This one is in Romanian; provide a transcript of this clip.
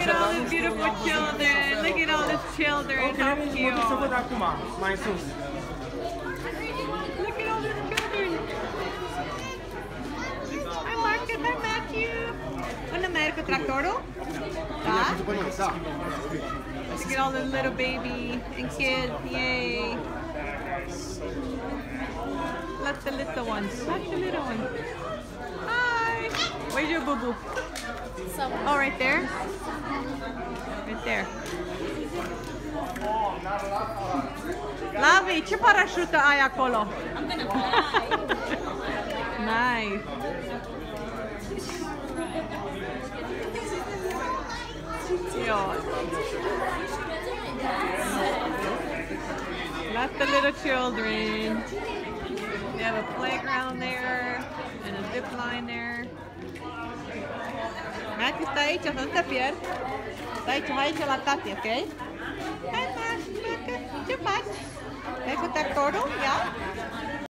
at all the beautiful children. Look at all the children. How cute. Să văd acum, mai sus. Look at all the children. Hi Marcus, hi Matthew. Unde merg cu tractorul? Da? Look at all the little baby and kids. Yay. Let the little ones. Let the little ones. Hi. Where's your boo-boo? Oh, right there? Right there. Lavi, ce parașută ai acolo? I'm gonna fly. Nice. Let the little children. They have a playground there and a zip line there. Matthew, stai aici, să nu te pierzi. Stai aici la tati, ok? Hai, Matthew, ce faci? Ai cu tractorul? Ia?